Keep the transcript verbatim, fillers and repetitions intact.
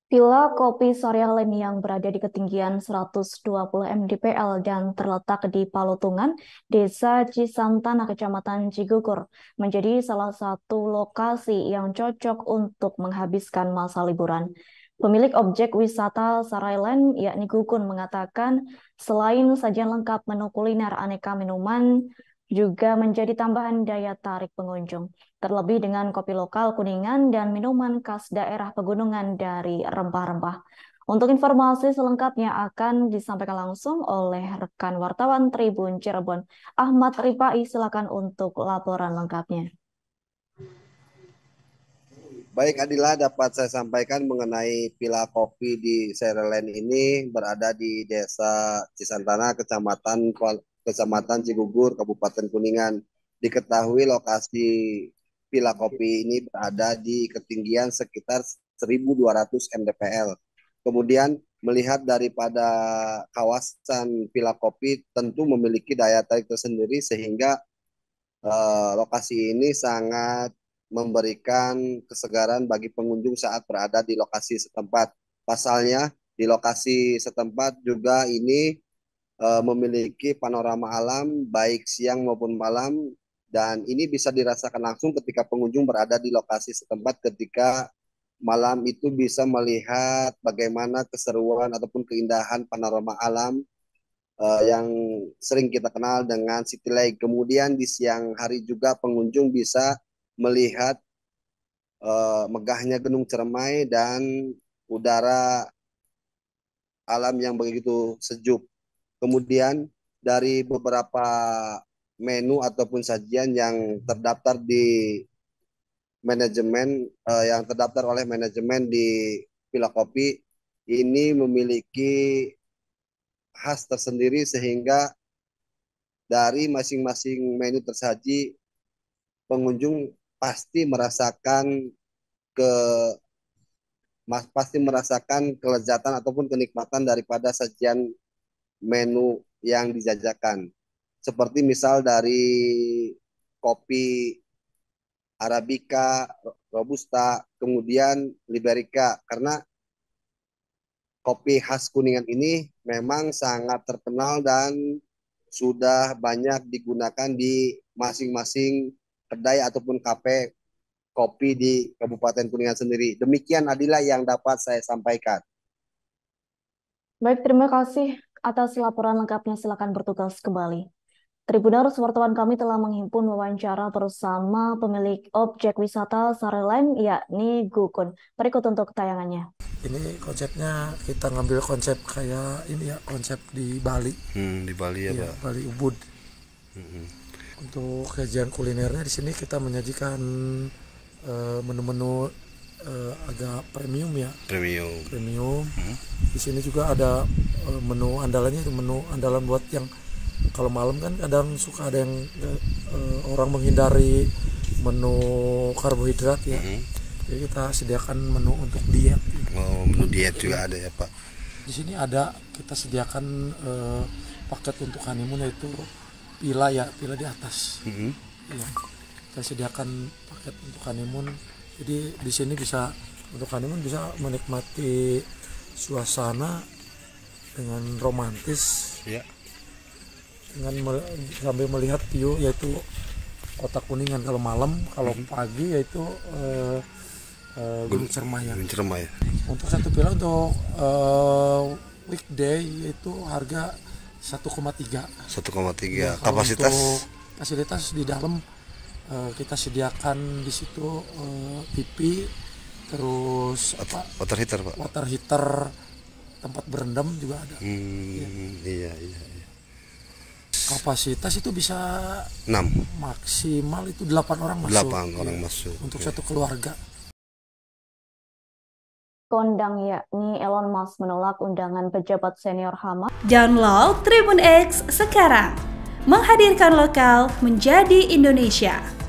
Villa Kopi Sarialen yang berada di ketinggian seratus dua puluh mdpl dan terletak di Palutungan, Desa Cisantana, Kecamatan Cigugur, menjadi salah satu lokasi yang cocok untuk menghabiskan masa liburan. Pemilik objek wisata Sarialen, yakni Gukun, mengatakan selain sajian lengkap menu kuliner, aneka minuman juga menjadi tambahan daya tarik pengunjung. Terlebih dengan kopi lokal Kuningan dan minuman khas daerah pegunungan dari rempah-rempah. Untuk informasi selengkapnya akan disampaikan langsung oleh rekan wartawan Tribun Cirebon, Ahmad Rifai. Silakan untuk laporan lengkapnya. Baik Adila, dapat saya sampaikan mengenai Villa Kopi di Sarialen ini berada di Desa Cisantana, Kecamatan Kecamatan Cigugur, Kabupaten Kuningan. Diketahui lokasi Villa Kopi ini berada di ketinggian sekitar seribu dua ratus mdpl. Kemudian melihat daripada kawasan Villa Kopi tentu memiliki daya tarik tersendiri sehingga eh, lokasi ini sangat memberikan kesegaran bagi pengunjung saat berada di lokasi setempat. Pasalnya, di lokasi setempat juga ini eh, memiliki panorama alam baik siang maupun malam, dan ini bisa dirasakan langsung ketika pengunjung berada di lokasi setempat ketika malam itu bisa melihat bagaimana keseruan ataupun keindahan panorama alam eh, yang sering kita kenal dengan City Lake. Kemudian di siang hari juga pengunjung bisa melihat eh, megahnya Gunung Cermai dan udara alam yang begitu sejuk. Kemudian dari beberapa menu ataupun sajian yang terdaftar di manajemen eh, yang terdaftar oleh manajemen di Villa Kopi ini memiliki khas tersendiri sehingga dari masing-masing menu tersaji pengunjung pasti merasakan ke mas pasti merasakan kelezatan ataupun kenikmatan daripada sajian menu yang dijajakan. Seperti misal dari kopi Arabica, Robusta, kemudian Liberica. Karena kopi khas Kuningan ini memang sangat terkenal dan sudah banyak digunakan di masing-masing kedai ataupun kafe kopi di Kabupaten Kuningan sendiri. Demikian Adila yang dapat saya sampaikan. Baik, terima kasih atas laporan lengkapnya. Silakan bertugas kembali. Tribuners, wartawan kami telah menghimpun wawancara bersama pemilik objek wisata Sarialen, yakni Gukun. Berikut untuk tayangannya. Ini konsepnya kita ngambil konsep kayak ini ya, konsep di Bali. Hmm, di Bali ya, Ya, Pak. Bali Ubud. Hmm. Untuk kajian kulinernya di sini kita menyajikan eh, menu-menu eh, agak premium ya, Premium. premium. Hmm. Di sini juga ada eh, menu andalannya, itu menu andalan buat yang kalau malam kan kadang suka ada yang eh, orang menghindari menu karbohidrat ya. Hmm. Jadi kita sediakan menu untuk diet. Oh, menu diet juga ada ya, Pak. Di sini ada kita sediakan eh, paket untuk honeymoon, yaitu villa ya, villa di atas. Hmm. Ya, kita sediakan paket untuk honeymoon. Jadi di sini bisa untuk honeymoon bisa menikmati suasana dengan romantis, Ya. dengan me- sambil melihat view yaitu kota Kuningan kalau malam, kalau Hmm. pagi yaitu eh, eh, Gunung Cermai ya. Gunung Cermai. Untuk satu villa untuk uh, weekday yaitu harga satu koma tiga. satu koma Ya, tiga. kalau Kapasitas untuk fasilitas di dalam uh, kita sediakan di situ uh, T V, terus apa, water heater, Pak. water heater, tempat berendam juga ada. Hmm, iya, iya, iya. Kapasitas itu bisa enam. maksimal itu delapan orang masuk. delapan orang Ya, masuk. untuk Ya. satu keluarga. Kondang, yakni Elon Musk, menolak undangan pejabat senior Hamas. Download Tribun X sekarang, menghadirkan lokal menjadi Indonesia.